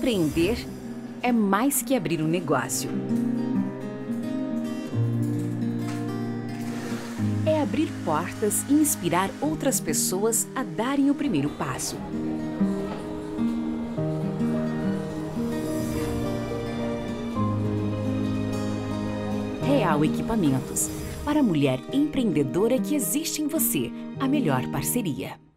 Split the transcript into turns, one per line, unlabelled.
Empreender é mais que abrir um negócio. É abrir portas e inspirar outras pessoas a darem o primeiro passo. Real Equipamentos. Para a mulher empreendedora que existe em você, a melhor parceria.